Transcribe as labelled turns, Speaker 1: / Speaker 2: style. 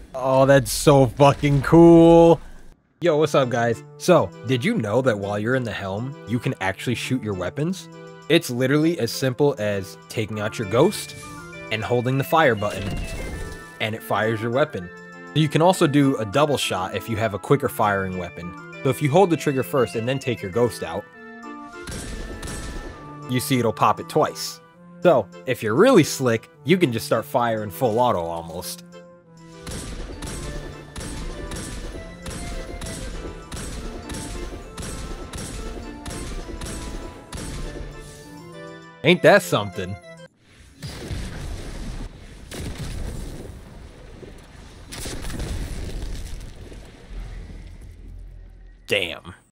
Speaker 1: Oh, that's so fucking cool. Yo, what's up, guys? So, did you know that while you're in the helm, you can actually shoot your weapons? It's literally as simple as taking out your ghost and holding the fire button, and it fires your weapon. You can also do a double shot if you have a quicker firing weapon. So if you hold the trigger first and then take your ghost out, you see it'll pop it twice. So, if you're really slick, you can just start firing full auto almost. Ain't that something? Damn.